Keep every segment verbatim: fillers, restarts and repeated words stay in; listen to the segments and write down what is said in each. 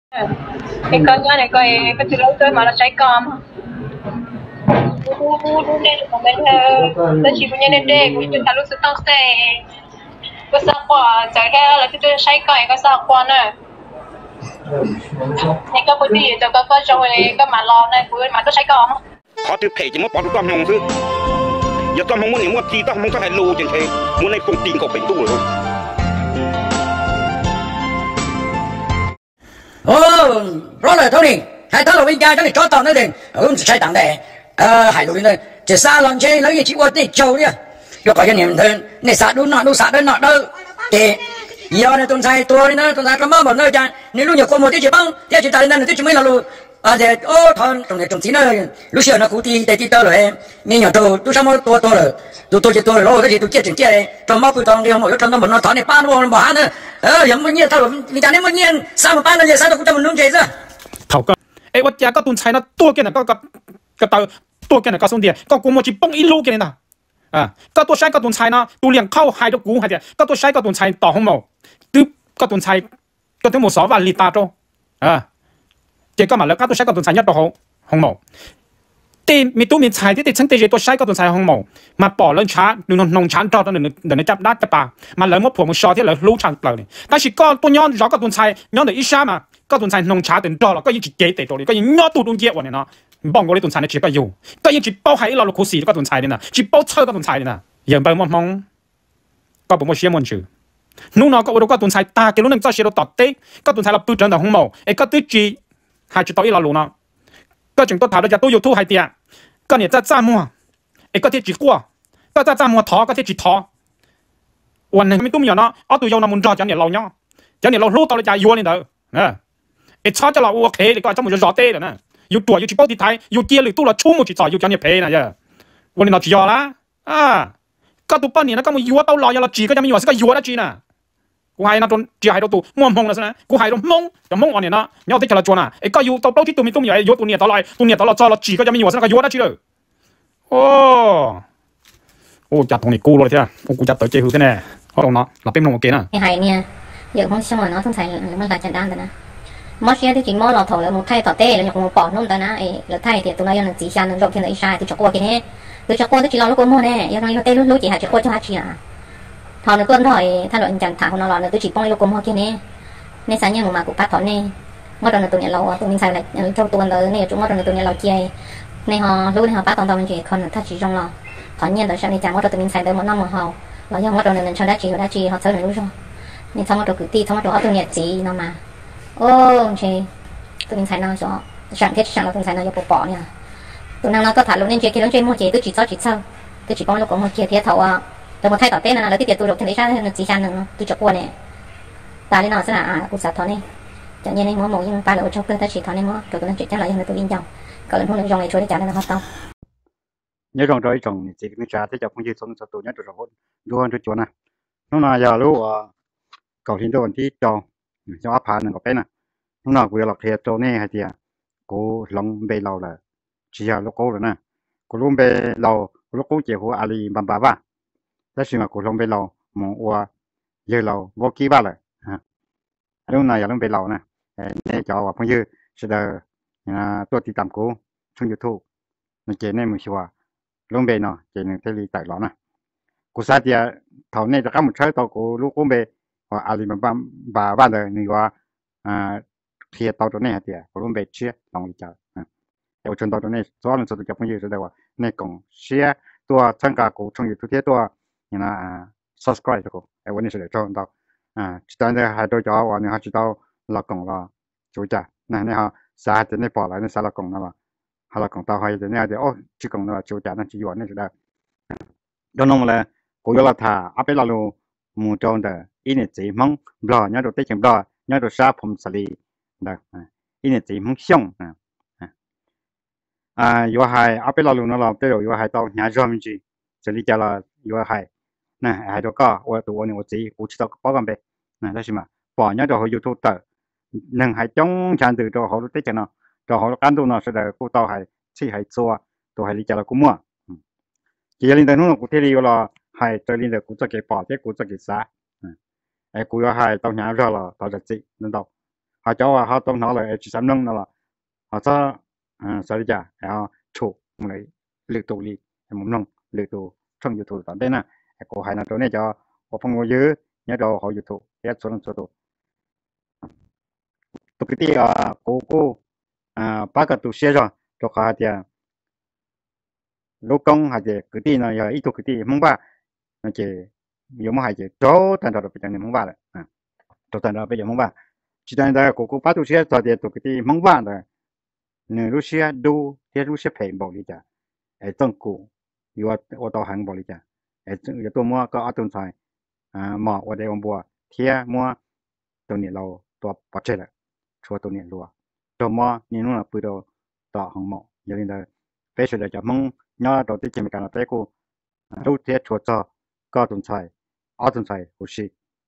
cái con nhỏ này coi cái từ lâu tới mà nó trái com u u u nên của mình là chỉ muốn nhận đề của chúng ta lúc tao sẽ có sao qua chạy theo là cái trái coi có sao qua nữa này có cái gì cho có có rồi có mà lo này của mà có trái com họ từ phải chỉ muốn bỏ được con hồng chứ giờ con hồng muốn những muốn chi tao không có hay lù trên thế muốn này không tin có bệnh tu rồi ồ rõ rồi thôi đi hai tháng đầu bên gia cho này cho tao nữa đi ừ sai tặng đây ờ hai đầu bên đây chỉ xa lần chơi lấy gì chỉ qua đi châu đi rồi có cái niệm thân này sát đúng nọ đúng sát đấy nọ đâu thì giờ này tuần sai tua đi nữa tuần sai có mơ một nơi cha nếu lúc nhiều con một tí chỉ băng thì chỉ ta đến đây chỉ mới là luôn à thì ô thằng trong này trong xí nơi lúc xưa nó cũ thì để tí tao rồi mình nhỏ tôi tôi sao mà tua tua rồi tôi tôi chỉ tua rồi cái gì tôi chia chừng chia này trong máu tôi toàn đi không có trong nó một nó thằng này pan nó bỏ nữa ờ giống như tao vì ta nên muốn nhiên sao mà pan nó vậy sao tôi cũng cho mình nung chơi ra thầu cơ ấy vật giá các tuần sai nó tua cái này có có cái tao tua cái này có xong tiền có cũng một chỉ bông ít lú cái này nào à các tuần sai các tuần sai nó tu liềnเข้าhai đứa cũ hay gì các tuần sai các tuần saiต่อห้องหมอตึ๊บcác tuần sai các tuần một sáu và lì ta cho à chỉ có màแล้วcác tuần sai các tuần sai nhấtต่อห้องห้องหมอตีมีตู้มีใช้ที่ติดชั้นตีตัวใช้ก็ตัวใช้ห้องหมอมาปอเรื่องช้าหนึ่งนงช้าจอตัวหนึ่งเดี๋ยวในจับได้จะปามาเลยมั่วผัวมันชอที่เลยรู้ช่างเปล่าเนี่ยแต่สิก็ตัวย้อนย้อนก็ตัวใช้ย้อนเดี๋ยวอีช้ามาก็ตัวใช้นงช้าถึงจอแล้วก็ยังจีเกตตัวนี้ก็ยังย้อนตัวตัวเยอะวันเนี่ยเนาะบ้องก็เลยตัวใช้ในจีก็อยู่ก็ยังจีเป้าให้เราลูกคู่สีก็ตัวใช้เนี่ยนะจีเป้าเชื่อก็ตัวใช้เนี่ยนะอย่างไปมองมองก็ผมว่าเชื่อมันชื่อนู่นเนาะก็ว่าก็ตัวใช้ตาเกลุ่นหนึ่งจะเชื่อเราตัดเต้ก็ตัวใช้เราปืนจันแต่ห้องหมอไอ้ก็ตัวจีหายจีตัวอีเราลูเนาะก็จึงตัวถามเราจะตัวยูทูบให้เตี้ยก็เนี่ยจะจ้ามัวไอ้ก็ที่จีกัวก็จะจ้ามัวท้อก็ที่จีท้อวันหนึ่งไม่ตุ้มอย่างเนาะเอาตัวยาวนามุนจอจังเนี่ยเราเนาะจังเนี่ยเรารู้ตัวเราจะยัวนี่เด้อเออไอ้ชอบจะเราโอเคดีกว่าจังมันจะรอเต้เด้อนะอยู่ตัวอยู่จีโป้ที่ไทยอยู่เกียร์หรือตู้เราชุ่มมันจีจ่ออยู่จังเนี่ยเพนะเจ้วันนี้เราจียอละอ่าก็ตัวปั้นเนี่ยนะก็มันยัวเต้ารอยังเราจีก็จะไม่ยัวสักก็ยัวแล้วจีน่ะกูให้นะตัวจีให้ตัวตัวมั่วมงแล้วใช่ไหมกูให้ตัวมงแต่มงอันเนี่ยนะเนี่ยที่เราจวนอ่ะไอ้ก็อยู่ตัวเป้าที่ตัวมีตุ้มใหญ่ยัวตัวเนี่ยตัวลอยตัวเนี่ยตัวเราจ่อเราจีก็จะไม่ยัวสักก็ยัวแล้วจีเลยโอ้โอ้จัดตรงนี้กูเลยใช่ไหมโอ้กูจัดตัวเจ้าหือแน่เขาตรงเนาะหลับเป็นลงโอเคนะไอ้ไห่เนี่ยเยอะของช่างnó thông thườngมันหลายจัดด้านแต่นะมอสเนี่ยที่จริงมอสเราถอดแล้วมันไทยต่อเต้แล้วอย่างมันปอดนุ่มแต่นะไอ้แล้วไทยที่ตัวเราอย่างจีชันเราเพียงแต่อีชาที่จะกลัวกินเนี่ยคือจะกลัวที่จีเราลูกกลัวมั่วแน่ยังไงเราเต้รู้รู้จีหาจะกลัวจะหาจีอ่ะถอดในก้นถอยถ้าเราจังถามของเราเราตัวจีป้องลูกกลัวมั่วกินเนี่ยในสายเนี่ยมันมากูพัดถอนเนี่ยมอสเราตัวเนี่ยเราตัวมินใส่อะไรเจ้าตัวเราเนี่ยจุ๊มอสเราตัวเนี่ยเราเจียในหอรู้ในหอป้าตอนตอนมันจีคนถ้าจีจงเราถอนเนี่ยเราใช้ในจางมอสเราตัวมินใส่เดิมมันน้ำมันหอเรายังมอสเราเนี่ยชาวได้จีเราได้จีเขาเจอหนึ่งรู้ใช่นี่ทำมาตัวคือตีทำมาตัวเอาตัวเนี่ยจีน้องมาโอ้เชตัวนี้ใช้น้องจอฉันเทศฉันเราตัวใช้น้องจะปปอเนี่ยตัวนั้นเราก็ถ่ายลงเนี่ยเจคิดลงเจมั่วเจตัวจีเจ้าจีเจ้าตัวจีป้องเราก็มั่วเจเทียเถาอ่ะแต่มาไทยต่อเต้นนะแล้วที่เดียวตัวเราถึงได้ใช้ในจีชันหนึ่งตัวจะกลัวเนี่ยตาที่นอนสนาอ่ะกูสับถอนนี่จากนี้ในมั่วหมูยังปลาเราชอบเพื่อถ้าฉีดถอนนี่มั่วตัวตัวนั้นจีจังไรยังในตัววิ่งจังก็เลยพวกเราจงเลยช่วยได้จังนะครับเต้า nhớ trong rồi trong chỉ cái trà thế cho không chỉ sống satu nhớ rồi hốt đua cho chỗ này nó là giờ lúc cầu thiên đồnที่จองcho áp pháหนึ่งก็เป็นน่ะnó là vừa lọc thiệt chỗ này hay gì à cố lòng bề lâu là chỉ là lúc cố rồi nè cố lòng bề lâu lúc cố chỉ của Ali Bamba ba thế nhưng mà cố lòng bề lâu mong qua giờ lâu vô kỹ ba rồi lúc này giờ lòng bề lâu nè để cho vào phong dư sẽ đượcตัวติดตามกูช่อง YouTube ในเจนี่มึงชัวlòng bề nóเจนี่ที่รีแต่หรอนะกูซาเดียเท่านี้จะก็มันใช้ตัวกูลูกกูเบว่าอะไรมันบ้าบ้าบ้าเลยนี่ว่าอ่าเทียตัวตัวนี้เดียกูลูกเบเชื่อลองจับเดี๋ยวชนตัวตัวนี้ซ้อนสุดจะพูดอยู่จะได้ว่าในกล่องเชื่อตัวช่างกากูช่องอยู่ทุกที่ตัวนี่นะอ่า subscribe กูไอ้วันนี้จะได้ชนตัวอ่าตอนนี้ให้ตัวจอวันนี้ให้ตัวเรากล่องเราจูจ่านั่นนี่ฮะสาจะในปอดอะไรในสารกล่องนั่นว่าหากล่องตัวให้จะเนี่ยเดี๋ยวโอ้จีกล่องนั่นจูจ่านั่นจีวันนี่จะได้โดนลงมาเลยกูยอมท่าเอาไปเราลูมูจงเดออินเนจีมังบลอเนี่ยตัวเต็งบลอเนี่ยตัวชาผมสลีเด้ออินเนจีมังช่องอ่าอ่าอยู่ให้เอาไปเราลูนั่นเราไปอยู่ให้ตัวเนี่ยจอมจีสลีจะเราอยู่ให้นะให้ตัวก็ว่าตัวเนี่ยว่าจีกูชิดตัวป้อกันไปนะได้ใช่ไหมป้อเนี่ยตัวเขายูทูบเตอร์หนึ่งให้จงฉันตัวตัวเขาตัวเต็งเนาะตัวเขาการตัวเนาะแสดงกูตัวให้ชี้ให้ตัวตัวให้ลีจะเรากูมั่วจีลินแต่นู่นกูเทลีอยู่รอให้ตัวลินแต่กูจะเก็บปอดที่กูจะเก็บซะไอ้กูก็ให้ต้องหาเรื่องรอต่อจากจีนั่นต่อให้ họ cho họ tôm nó là chỉ sắm nông nó là họ cho à sao đi chả họ chủ một lấy lực tụ đi một nông lực tụ trong YouTube tận đây nè cô hay là chỗ này cho có phong ngô dữ nhớ đồ họ YouTube hết số số tụ tụ cái tí à cô cô à ba cái tụ xe rồi cho họ thì lúc công hay là cái tí nó giờ ít tụ cái tí mong ba nó chỉ nhiều mà hay chỉ chỗ thành ra được bây giờ mong ba rồi à chỗ thành ra bây giờ mong ba chỉ thành ra cô cô ba tụ xe rồi thì tụ cái tí mong ba rồi nếu lúc xe đu thì lúc xe phải bảo đi chả ở trong cụอยู่ว่าต่อหังบริจาคไอ้ตัวมัวก็เอาตัวใส่อ่าหมอว่าได้วันบัวเทียมัวตัวนี้เราตัวปัจเจกชัวตัวนี้รัวตัวมัวนี่นู่นปืนเราต่อหังหมออย่างนี้เลยไปสุดเลยจะมึงย่อตัวที่จะมีการแต่กูรู้เทียชัวจอก็ตัวใส่เอาตัวใส่หูชี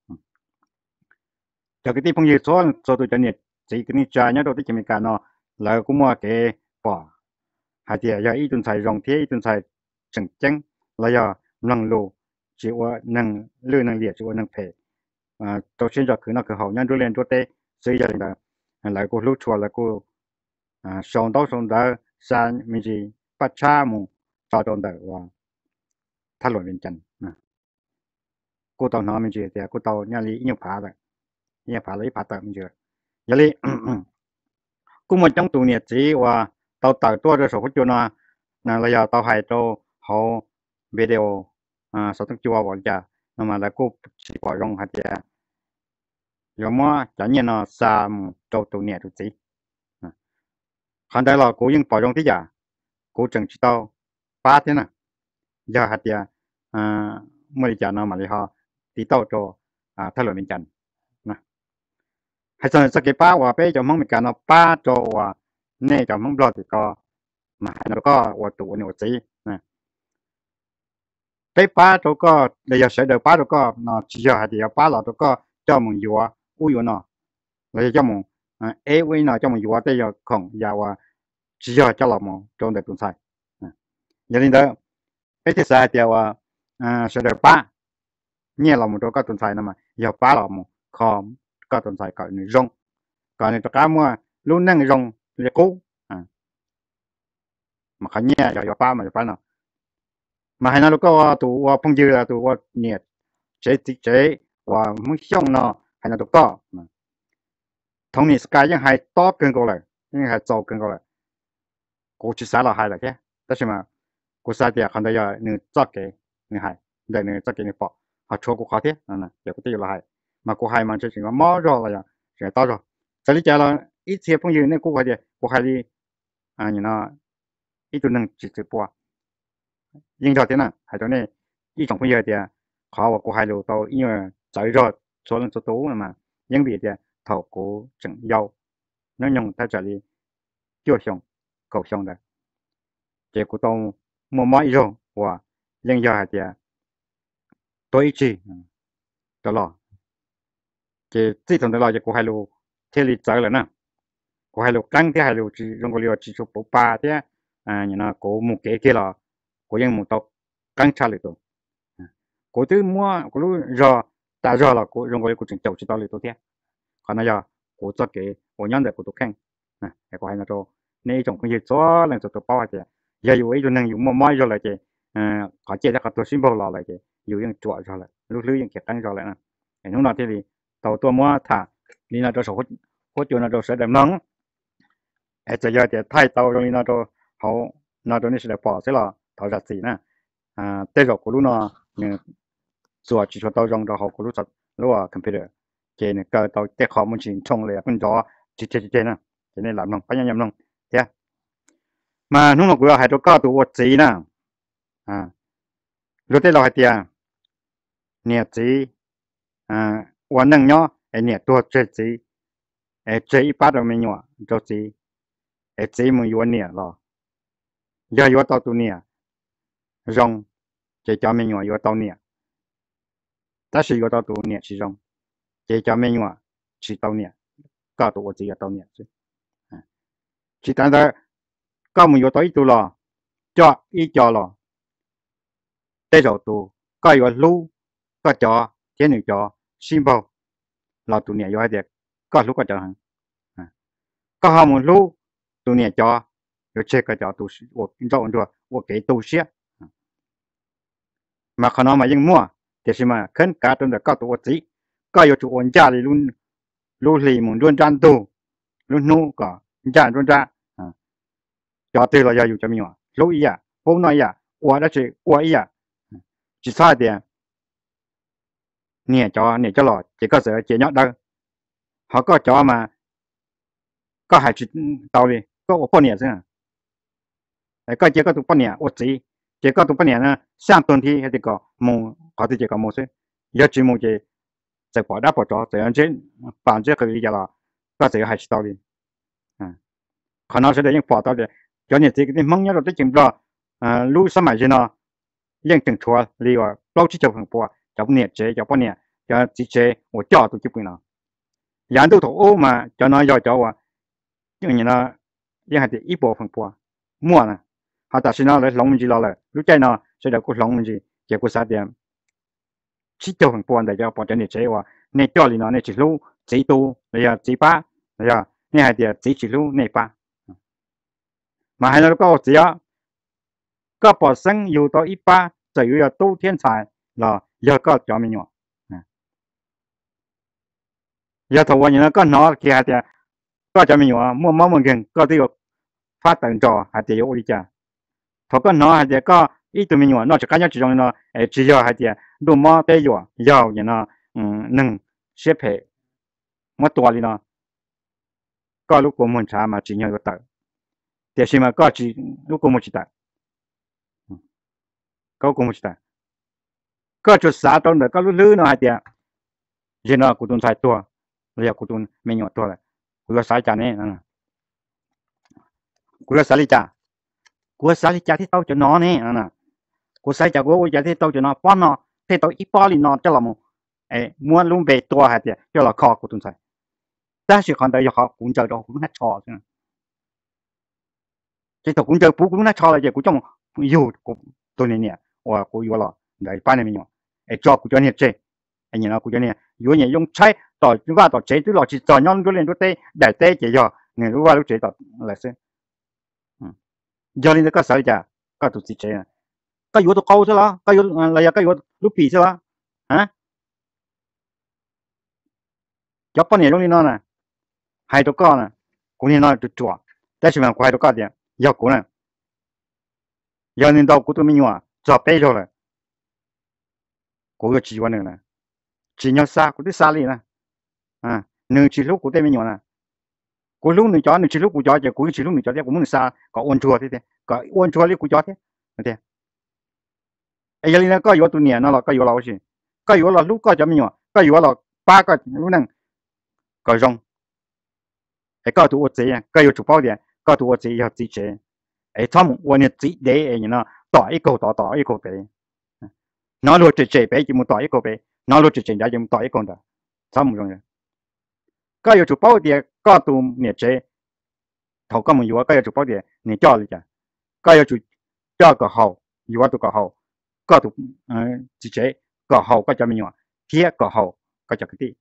จากที่พงยืดซ้อนตัวตัวนี้จีกันนี่ใจเนี่ยตัวที่จะมีการเนาะแล้วกูมัวเก๋ป่อหาเดียอย่าอีตัวใส่รองเทียอีตัวใส่จังจังแล้วอย่านั่งโลจีว่านั่งเลื่อนนั่งเหลียจีว่านั่งเพอ่าตัวเช่นจะคือนั่นคือเขายันดูเรียนตัวเต้ซื้ออย่างเดียวแล้วก็รู้ชัวร์แล้วก็อ่าส่ง到ส่ง到สารมีจีปัจฉามุจอดตรงเดียวว่าถ้าหล่นเป็นจันนะกูตอนน้องมีจีแต่กูตอนเนี่ยลียิ่งผาเลยยิ่งผาเลยผาเติมมีจีอย่างนี้กูมันจังตัวเนี่ยจีว่าตอนต่อตัวจะสมมติว่านะเราอยากต่อให้ตัวเขาวิดีโออ่าสดจัวบอกจะนำมาแล้วก็สิบรองหัดจะยอมว่าจะเนี่ยนะสามตัวตัวเนี่ยตัวจีขันได้เรากูยังปล่อยรองที่จะกูจังชิดเอาป้าที่น่ะยาหัดจะอ่าเมื่อจะนำมาเลยฮะตีโต้ตัวอ่าถ้าหล่นเป็นจันนะให้ส่วนสกิป้าว่าไปจะมั่งมีการเอาป้าตัวว่าเนี่ยจะมั่งบล็อกก็มาแล้วก็ว่าตัวเนี่ยจีนะไปป้าตัวก็เดี๋ยวเสด็จป้าตัวก็เนาะchỉ choเดี๋ยวป้าเราตัวก็เจ้ามึงอยู่อ่ะอู้อยู่เนาะแล้วเจ้ามึงอ่าเอ้ไว้เนาะเจ้ามึงอยู่อ่ะแต่ยาของยาว่า只要เจ้าเรามึงจงได้ตุ้งใส่อย่างนี้เด้อไปที่สายเดียวว่าอ่าเสด็จป้าเนี่ยเรามึงตัวก็ตุ้งใส่นะมาอย่าป้าเรามึงคอมก็ตุ้งใส่ก่อนหนึ่งรงก่อนหนึ่งตัวก้ามัวลุ้นนั่งรงเรียกกูอ่าmà khá nhẹ giờ giờ ba mà giờ ba nào mà hay nó có tụว่าphong dư là tụว่าเนี่ยchế chếว่าไม่ช่องเนาะhay là tụ to thằng này sky ยังให้ต่อเกินกว่าเลยยังให้โตเกินกว่าเลยกูจะสาเราให้เลยแค่แต่ใช่ไหมกูสาเดียคันเดียวหนึ่งจักเกหนึ่งให้เดี๋ยวหนึ่งจักเกหนึ่งปอเขาชัวกูขอเท่นั่นน่ะเดี๋ยวกูตีเราให้มากูให้มันจะถึงว่าม้อรอเลยอ่ะเสียต่อรอจะรีบจะเราอีเสียphong dưเนี่ยกูให้เดียวกูให้ดีอ่านี่เนาะอีตัวหนึ่งจิตปัวยิงจอดที่น่ะให้ตัวนี้อีสองคนเยอะเดียวเขาว่ากูให้ดูตัวอีเนี่ยใจรอดส่วนตัวตู้มายังบีเดียวถอกูจังยาวนั่งยองแต่จะรีเกี่ยวชงเก่าชงได้เจ้ากูต้องมัวม้อยรองว่ายังยาวเดียวตัวอีจีตลอดเจ้าที่ทำตลอดจะกูให้ดูเทลีใจเลยนะกูให้ดูกั้งที่ให้ดูจีรงกูเรียกจีจุปปาที่อ่าอย่างนั้นกูมุกเก๋ๆละกูยังมุกตอกกั้งชาเลยตัวกูตื้อมัวกูรู้รอแต่รอละกูรงกูกูจึงเจ้าจิตต่อเลยตัวเที่ยขณะยากูจะเก๋กูยันเด็กกูตัวแข็งนะแต่กูให้นะโจในจงคงยืดซ้อหลังจากตัวเป้าเจ้อย่าอยู่ไอ้ตัวนึงอยู่มัวม้อยรอเลยเจ้เอ่อขอเจ้ากับตัวซิมโบลรอเลยเจ้อยู่ยังจั่วรอเลยลื้อๆยังเก็บกั้งรอเลยนะไอ้นู้นน่ะที่ดีตัวตัวมัวถ่านี่นะโจสกุลกูอยู่นะโจเสด็จน้องไอ้เจ้าเจ้าไทยตัวตรงนี้นะโจเขานาตัวนี้是来保这了头日子呢啊对着咕噜呢嗯做技术到用着好咕噜着如果 computer 这呢个到这ข้อมูลจริงช่องเลยเป็นจอจิตๆๆนะจะได้หลับลงพยายามลงเด้มานู่นกูให้ตัวก็ตัวจีนะอ่ารู้ได้เราให้เตียเนี่ยจีอ่าวันนึงเนาะไอ้เนี่ยตัวเจจีไอ้เจอีป้าเราไม่ยัวตัวจีไอ้จีมึงอยู่เนี่ยหรอgiờ vô tàu tu nia rong chỉ cho mình nhọ vô tàu nia ta chỉ vô tàu tu nia chỉ rong chỉ cho mình nhọ chỉ tàu nia cả tu chỉ tàu nia chứ chỉ tại đó có mình vô tàu ít tu lo cho ít cho lo đây rồi tu có vô lu có cho thế này cho simple là tu nia vô hết có lúc có cho hàng có họ một lúc tụ nè cho rồi chơi cái cho tụ của cho rồi của cái tụ xía mà khả năng màยังมั่วแต่สิมาขึ้นการตรงแต่ก็ตัวจีก็อยู่จุดจ้าเลยรุ่นรุ่นลีมุนรุ่นจันตูรุ่นนู้ก็จ้ารุ่นจ้าอ่าจอตีเราอยู่จะมีว่ารู้อีอ่ะพวกน้อยอ่ะว่าได้สิว่าอีอ่ะจิตซาเดียเนี่ยจอเนี่ยจะหลอดจะก็เสือเจียยอดได้เขาก็จอมาก็หายจิตเตาเลยก็ว่าพวกเนี่ยใช่ไหมไอ้ก็เจ้าก็ตัวพวกเนี่ยว่าจีเจ้าก็ตัวพวกเนี่ยนะสร้างต้นที่ให้ที่ก็มองเขาที่เจ้าก็มองซิ要只目的在保大保着，这样子反正可以了，那这个还是道理，嗯，可能是在用报道的，叫你这个的梦要都经不了，嗯，路上买去呢，认真错，例如老去就很多，就不年这就不年，就直接我掉都就不能，人都头欧嘛，叫那要叫我，因为呢，也还得一波很多，么呢，他但是呢来龙门子了了，如今呢，现在过龙门子，结果啥点？chỉ cho hàng quan đại gia bỏ cho nên chếว่าnên cho li nó nên chỉ lu chỉ tu này là chỉ ba này là nên hai địa chỉ chỉ lu này ba mà hai nó có gì á có bỏ sinh yêu到一八就要都天才là要có cho mình nhọ要头วันนี้ก็nó kia hai địa có cho mình nhọ mua mua mình gần có tiêu phát triển cho hai địa yêu đi cha thọ có nó hai địa có ít tụi mình nhọ nó chỉ cá nhân chỉ trong nó chỉ cho hai địa đồ mà bây giờ giàu như nó nâng xếp hệ mất tuổi đi nó có lúc của mình trả mà chỉ nhớ cái tờ để xem mà có chỉ lúc của mình chỉ tờ có của mình chỉ tờ có chút xã trong đó có lúc lư nó hay tiệt giờ nó của tuần sai tua giờ của tuần mình nhỏ tua rồi của xã trả này của xã lý trả của xã lý trả thì tao cho nó nè của xã trả của trả thì tao cho nó bao nó thế tôi ít bao nó cho làm ấy muốn luôn về tua hay tiệt cho là khó của tuần sai ta chỉ còn đây họ cũng chờ đó cũng hết trò chứ thế tôi cũng chờ cũng cũng hết trò là gì cũng trong yêu của tôi này nè và của yêu là để ban này mình nhọ ấy cho của cho này chơi ấy như nó của cho này yêu này dùng trái tỏi chúng ta tỏi chế tức là chỉ tỏi nhon cái lên cái tê để tê chỉ giờ này lúc qua lúc chế tỏi là xem giờ lên cái sao chả cái tụi chị chế cái yêu tôi câu chứ là cái yêu là cái yêu lúc bì chứ là hả cho bao nhiêu lúc này nó nè hai đứa con nè cũng như nó được chùa tại sao mà hai đứa con thì yêu cũng nè giờ nên đâu cũng tụi mình nhọ cho bé rồi nè cũng có chỉ quan nữa nè chỉ nhau xa cũng biết xa đi nè à nương chỉ lúc của tụi mình nhọ nè cũng lúc nương chó nương chỉ lúc của chó thì cũng chỉ lúc nương chó thì cũng muốn xa có ôn chùa thế thế có ôn chùa đi của chó thế thế ấy giờ nên có yêu tụi nhẹ nó là có yêu lâu chứ có yêu là lúc có cho mình nhọ có yêu là ba cái lúc năng có rong ấy có tụi chị có yêu chụp bao tiền có tụi chị yêu chị chế ấy thằng我呢chị để ấy nó tỏ一口tỏ tỏ一口呗nó luôn chị chế bé chỉ muốn tỏ一口呗nó luôn chị chế giá chỉ muốn tỏ一口的thằng một种có yêu chụp bao tiền có tụi nhẹ chế thầu có một yêu có yêu chụp bao tiền nhẹ cho đi chả có yêu chụp cho cái hậu yêu tụi cái hậu có tụi chị chế cái hậu có cho mình nhọ thiết cái hậu có cho cái gì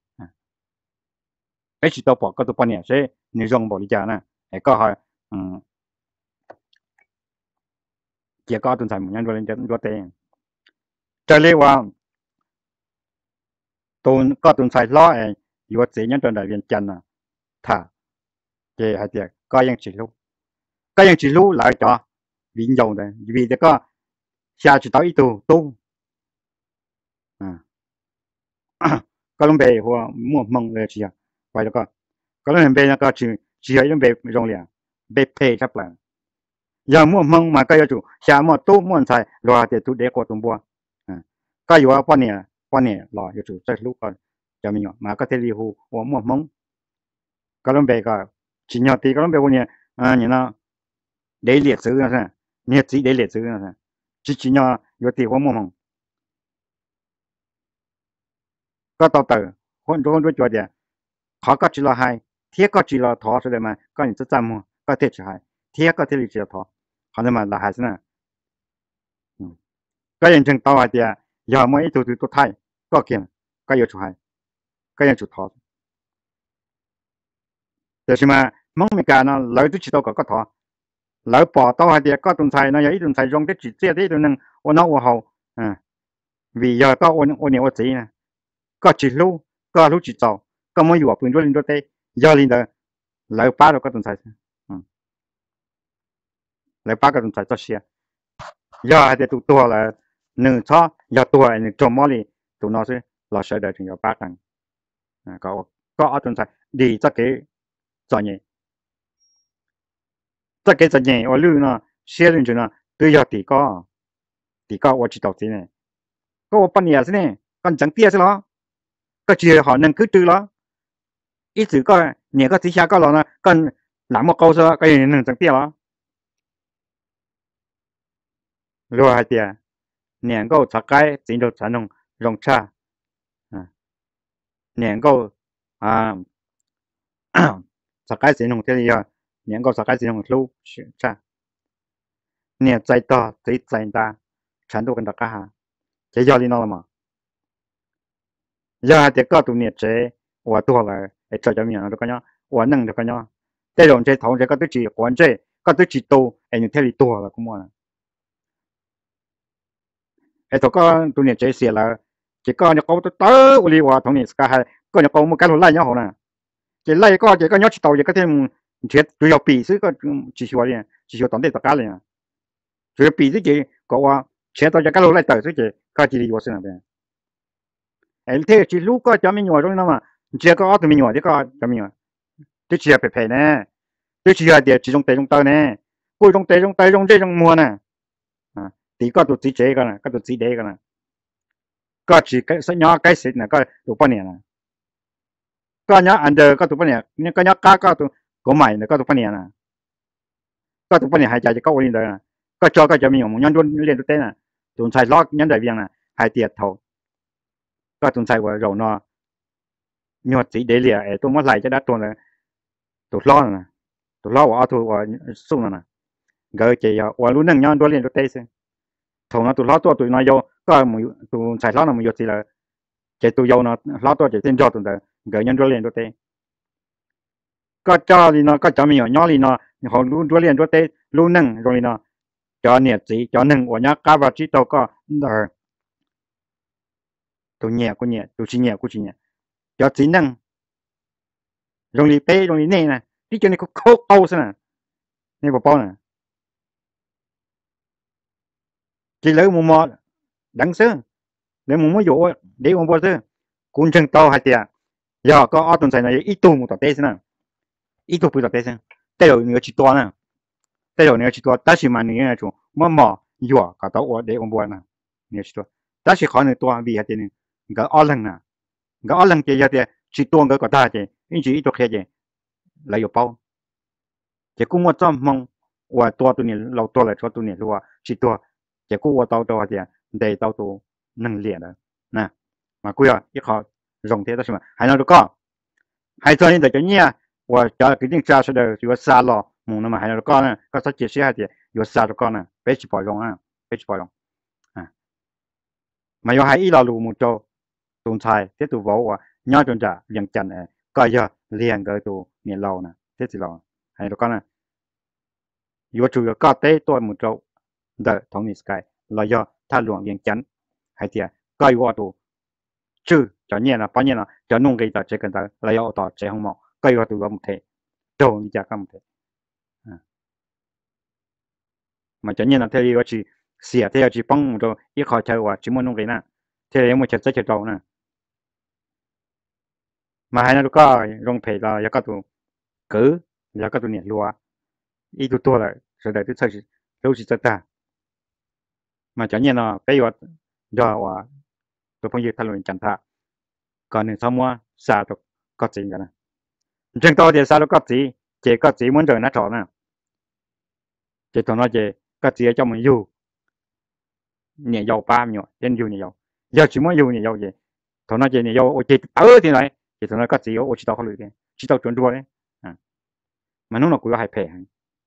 cái chỉ tao bỏ cái tụi bao nhiêu sẽ nếu dùng bỏ đi chả nè cái có hỏi chỉ có tuần sai một nhân viên chân cho tiền cho nên là tuần có tuần sai lo ấy yêu chỉ nhân viên đại viên chân à thà chỉ hay tiệt có những chỉ lúc có những chỉ lúc lại cho viên dầu này vì thế có xa chỉ tới tu tu à có lúc về hoặc mua mông về chỉ à vậy đó có có lúc về nó có chỉ chỉ hay lúc về rong liền về pay chấp lại giờ mua mông mà cái chủ xa mua tu mua xài rồi thì tu để qua tung bua cái yêu bao nhiêu bao nhiêu rồi yêu chủ sẽ lúc còn cho mình mà có thể đi hồ hoặc mua mông cái lúc về cái chỉ nhau thì cái lúc về bao nhiêu à như nó để liệt sử ra sao nhiệt chỉ để liệt sử ra sao chỉ chỉ nhau yêu thì hoặc mua mông có tàu tử hôn hôn đối cho tiền họ có chỉ là hai thiết có chỉ là thọ rồi mà có những chất mua có thể chỉ hai thiết có thể chỉ là thọ họ nên mà là hai thế nào cái hiện trường tàu thì giờ mới tụi tụi tụi thay có kia cái yêu chủ hai cái yêu chủ thọ để xem mà mong mình cả nó lợi tôi chỉ đâu có có thọ lợi bỏ tao hay thì có tuần sai nó vậy tuần sai rong cái chỉ chia đấy tuần năng ôn nó ôn hậu à vì giờ có ôn ôn nhiều gì nè có chỉ lu có lu chỉ trâu có mấy vụ phun rồi lên đôi tay giờ lên đó lợi ba rồi có tuần sai lợi ba cái tuần sai cho xia giờ hay thì tụ tua là nương cho giờ tua này trồng mỏ đi tụ nó sẽ lo sợ đời chúng giờ ba tăng à có có ở tuần sai đi cho cái cho nhỉ cho cái cho nhỉ ở lưu nó xia lên cho nó tôi giờ thì có thì có ở chỉ đầu tiên này có ở bên nhà thế này còn chẳng tia thế đó có chỉ họ nên cứ tư đó ít chữ có nhỉ có tí xa có lo nó còn làm một câu sao cái nên chẳng tia đó rồi hai tia nhỉ có chắc cái chính đồ sản nông rong cha nhỉ có à chắc cái chính nông thế này nhỉ có chắc cái chính nông lưu cha nhỉ trái to trái trái ta全都跟大家哈，这要领导了嘛？要还得搞多年这我多了，哎，这叫咩啊？这个样，我能这个样，这种这同这个都只关这，个都只多，哎，你太里多了，咁么啦？哎，这个多年这些了，这个你搞得到，我哩话同年是个还，个你搞么搞到来也好呢？这来个这个要去到这个天，这主要比是个只需要的，只需要当地大家的，主要比这个个话。chế tạo cho các lô lại tới chứ các chị đi vào xem nào em thế chỉ lúc có cho mình nhỏ rồi mà chỉ có tụi mình nhỏ thì có cho mình nhỏ tôi chỉ là phải phải nè tôi chỉ là để chỉ trong tay trong tay nè cô trong tay trong tay trong đây trong mua nè à thì có tụi chị chế cái này có tụi chị đấy cái này có chỉ cái số nhỏ cái xịt này có tụi bao nhiêu nè có nhỏ ăn được có tụi bao nhiêu nhưng có nhỏ cá có tụi có mày này có tụi bao nhiêu nè có tụi bao nhiêu hai trái chỉ có bao nhiêu nè có cho cái cho mình nhỏ một nhân luôn liền tụi tên nè tuần sai lót nhân đại viên nè hai tiệt thầu có tuần sai của rầu nó nhọt chỉ để lìa tôi mất lại cho đã tuần là tuần lo nè tuần lo của tôi của sung nè gửi chỉ của luôn nâng nhân đôi liền đôi tay xem thầu nó tuần lo tôi tụi nó vô có một tuần sai lót là một nhọt chỉ là chỉ tụi vô nó lo tôi chỉ tên cho tuần là gửi nhân đôi liền đôi tay có cho thì nó có cho mình nhỏ thì nó họ luôn đôi liền đôi tay luôn nâng rồi nó cho nhiệt chỉ cho nâng của nhá cá vào chỉ tàu có rồi tụ nhẹ của nhẹ tụ chỉ nhẹ của chỉ nhẹ cho chỉ nâng rồi đi pe rồi đi nè nè đi cho nên có khâu câu xem nè nè bà bao nè chỉ lấy một mò đắng sơ lấy một mò dỗ để một bao sơ cuốn chân tàu hai tiệt giờ có ở tuần này ít tu một tờ tê xem nè ít tu một tờ tê xem đây rồi người chỉ to nè đây rồi người chỉ to ta chỉ mà người này chủ mà mò dọa cả tàu ở để ông buồn nè người chỉ to ta chỉ khó người to vì cái này cái ở lần nè cái ở lần chỉ giờ thì chỉ to cái có ta thì anh chỉ ít to kia thì lấy được bao chỉ cũng một trăm mong và to tụi này lâu to lại cho tụi này luôn chỉ to chỉ cũng một tàu to thì để tàu to nâng liền đó nè mà cuối à ít khó rộng thế đó mà hay nào được có hay cho nên để cho nhia và cho cái tiếng cha sẽ được chỉ có xa lò mùng nó mà hay nào được có nè có sao chia sẻ thì có xa được có nè bé chỉ bỏ rộng à bé chỉ bỏ rộng à mà có hay ít là lù một chỗ tuần sai tiếp tục vào và nhau tuần trả liền chặn này coi giờ liền cái tụ miền lâu nè thế thì lâu hay được có nè yếu chủ yếu có tế tôi một chỗ đợi thống nhất cái là do thay luồng liền chặn hay thì coi yếu tụ chứ cho nhiên là bao nhiêu là cho nông cái chỉ cần là là yếu tụ chỉ không mỏ coi yếu tụ có một thể đâu như chắc không thể mà cho nhiên là theo yếu chỉ xỉa theo chỉ băng một chỗ ít khó chơi và chỉ muốn nông cái nè thế là một chất chất chất đâu nè mà hay là có rong phải là có tụ cứ là có tụ nhiệt lúa ít tụ to là rồi đấy tôi thấy lâu chỉ rất ta mà cho nhiên là bây giờ do và tôi phong nhiệt thay đổi chẳng thà còn nếu sau mua xả được có gì cả nè trên tàu thì xả được có gì chỉ có gì muốn rồi nó tròn nè chỉ tụi nó chỉ có gì cho mình dùng nhẹ dầu ba nhiều trên dùng nhẹ dầu giờ chỉ muốn dùng nhẹ dầu gì tụi nó chỉ nhẹ dầu chỉ ở thì này chỉ tụi nó có gì ở chỉ tao không lười đi chỉ tao chuẩn đua đấy à mà nó là cũng hay phê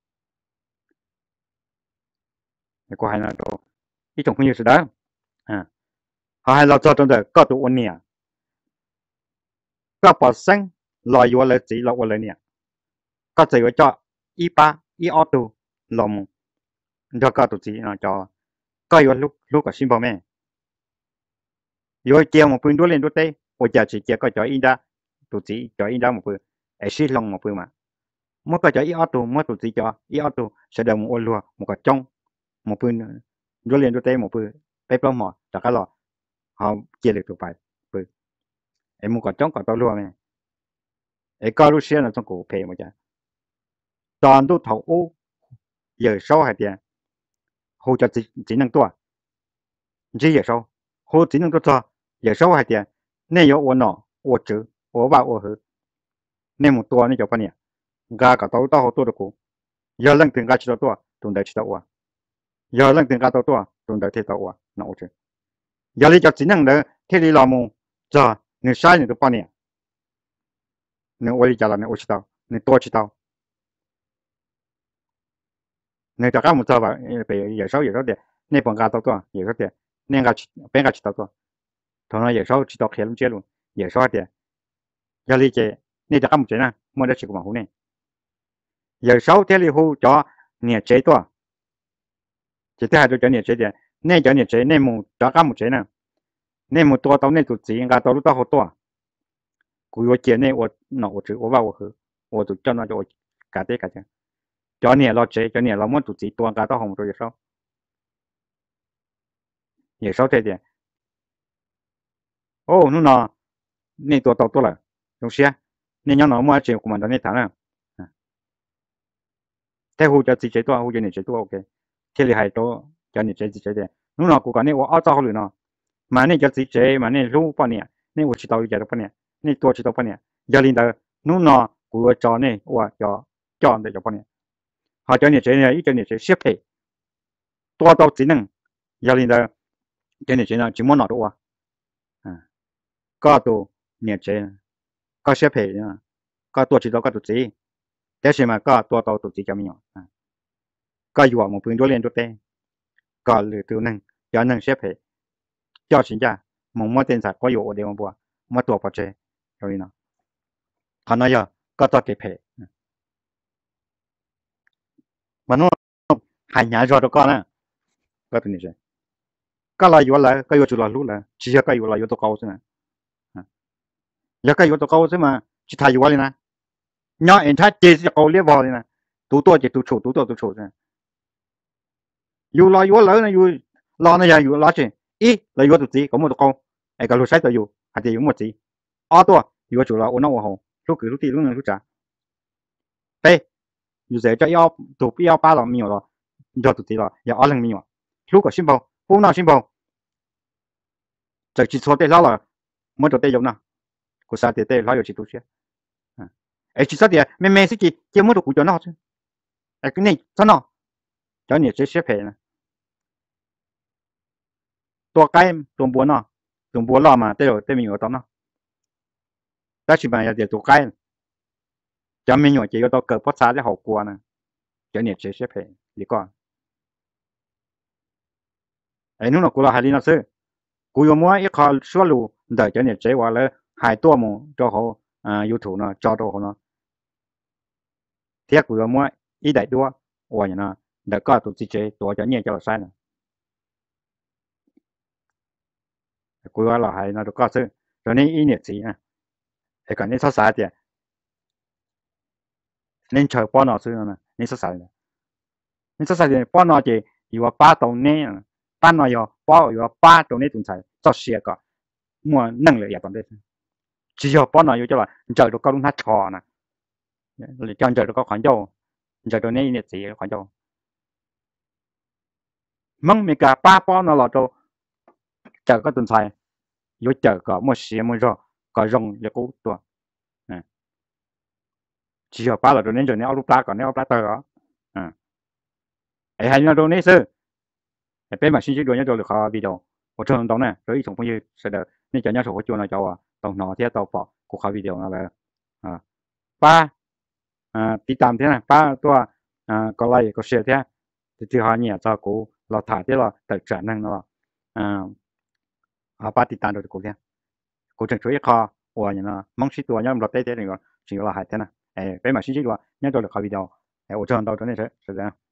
để có hay là đồ ít trong không nhiều sự đó à họ hay là cho trong đời có tụ ôn nhẹ có bỏ xanh lòi vô lại chỉ lòi vô lại nhẹ có gì cho y ba y ô tô lòng cho có tụi gì nó cho có yếu lúc lúc có xin bảo mẹ yếu chiều một phương đua lên đua tây bây giờ chỉ chiều có cho in ra tụi gì cho in ra một phương ấy xí lòng một phương mà mỗi cái cho y ô tô mỗi tụi gì cho y ô tô sẽ được một ô lúa một cái trong một phương đua lên đua tây một phương bé bao mỏ cho cái lọ họ chia được tụi phải phương ấy một cái trong có tao lúa mẹ ấy có lúc xưa là trong cổ phê mà cha toàn都投ô giờ sau hay tiền hồ cho chỉ chỉ năng tua chỉ giờ sau hồ chỉ năng tua giờ sau hay tiền nên có ô nọ ô chữ ô ba ô hử nên một tua nên cho bao nhiêu gà cả tàu tàu hồ tua được cũ giờ lần từng gà chỉ tàu tua tuần đời chỉ tàu ô giờ lần từng gà tàu tua tuần đời thì tàu ô nọ ô chữ giờ lấy cho chỉ năng đấy thế đi làm mù giờ người sai người được bao nhiêu người ô đi trả là người ô chỉ tàu người tua chỉ tàu người ta có một giờ vậy bây giờ sáu giờ sáu tiền nên bằng gà tàu tua giờ sáu tiền nên gà bên gà chỉ tàu tua thằng nó giờ sáu chỉ tàu khé luôn chết luôn giờ sáu tiền giờ lý chế nên ta có một chế nào mua được chỉ có một hũ này giờ sáu thế thì hũ cho nhiệt chế tua chỉ thứ hai tôi cho nhiệt chế tiền nên cho nhiệt chế nên một cho có một chế nào nên một tua tàu nên tụt gì gà tàu lúc tàu hỗ tua cú yo chế nên我脑我只我把我喝我就叫那就cả thế cả chứ cho nhiệt lo chế cho nhiệt lo muốn tụt gì tua gà tàu hồng rồi giờ sáu giờ sáu thế tiền ô nó nọ nên tua tàu tua là đúng chưa nên nhau nó mua chuyện của mình đó nên thằng nào thế hồ cho chị chế tua hồ cho nhiệt chế tua ok thế thì hay to cho nhiệt chế chị chế tiền nó nọ cũng có nên我二十号了呢mà nên cho chị chế mà nên lưu bao nhiêu nên我知道一点bao nhiêu nên tua知道bao nhiêu giờ linh đó nó nọ của cho nên 我 cho cho để cho bao nhiêu họ cho nhiệt chế này ít cho nhiệt chế xếp hệ tua tàu chỉ năng giờ linh đó cho nhiệt chế nào chỉ muốn nọ đâu à có tụ nhiệt chế có xếp hệ có tua chỉ tàu có tụ chỉ thế nhưng mà có tua tàu tụ chỉ cho mình à cóอยู่một phương đối lên đối tây có lựa tiêu năng cho năng xếp hệ cho chính ra một mối tiền sản cóอยู่ở đây mà bùa một tua bao chế rồi nào còn nói giờ có tua kịp hệ mà nó hai nhà rồi đó con à có tụi này chứ có làอยู่là cóอยู่ chủ là lúc là chỉ cóอยู่làอยู่ ตัว cao chứ nè giờ cóอยู่ ตัว cao chứ mà chỉ thayอยู่เลยนะnhỏ anh thấy chỉ có 高 liếc vào này nè tụ tua chỉ tụ chủ tụ tua tụ chủ nèอยู่làอยู่lớn nàyอยู่lo này giờอยู่lo chứ ý làอยู่ tụ gì có một ตัว cao ai cả lúc sai tụอยู่hay làอยู่một gì ở ตัว อยู่ chủ là ổn nào hậu lúc cứ lúc đi lúc nào lúc trả đâyอยู่ giờ cho yêu tụ yêu ba là nhiều rồi giờ tụ gì rồi giờ ở lần nhiều lúc có xin bảo hôm nào xin bảo giờ chỉ số tiền là mới được tiền dùng nào của sao tiền tiền là chỉ tụ chứ ấy chỉ sao tiền mấy mấy cái gì chỉ mới được của cho nó chứ ấy cái này sao nó cho nhiều chế xếp hệ nèตัว cái ตัว búa nó ตัว búa lò mà tới rồi tới mình ở đó nó ta chỉ mà giờตัว cái cho mình nhỏ chỉ có tao cờ phát xa để hậu quả nè cho nhiều chế xếp hệ lý con ấy nó cũng là hai lý nó sư cú yo mua ít khó số lù đợi cho nhiều chế hoặc là hai tua mù cho họ à YouTube nó cho đồ họ nó thiết cú yo mua ít đại đua hoặc như nó đợi có tụi chế tụi cho nhiều cho là sai nè cú yo là hai nó được có sư rồi nên ý niệm gì nè thì còn nên sao sai thì nên chờ bao nó sư nè nên sao sai nên sao sai thì bao nó chỉอยู่baตรงนี้บ้านเราอยู่ป้ออยู่ป้าตรงนี้ตรงไหนจะเสียก็มัวนั่งเลยอย่างตอนนี้只要ป้อนเราอยู่จะว่าเจอตัวก็ลุงทัดชอนะหรือเจอตัวก็ขวัญโจเจอตัวนี้เนี่ยสีขวัญโจมึงมีกาป้าป้อนเราโจเจอก็ตรงไหนอยู่เจอก็มัวเสียมัวรอก็รงจะกู้ตัว只要ป้าเราตัวนี้ตัวนี้เอาลูกปลาก่อนเนี่ยเอาปลาเตอร์อ่าไอ้ให้เราตัวนี้ซื้อไอ้เป็นแบบชิ้นชิ้นตัวนี้ตัวเหลือคอวิดีโอ我这种呢，所以从朋友是的，你讲讲说我就那叫啊，到哪天到报，我考 video 那来啊，ba à đi tạm thế này ba tua à có lại có xe thế thì thứ hai nhỉ cho cô là thả thế là tự trả năng nó à à ba đi tạm được cô thế cô chẳng chú ý kho hoặc như là mong sĩ tua nhau là tây thế này rồi chỉ là hai thế này 哎，白马信息的话，你做了考虑掉，哎，我这样到这里是是这样。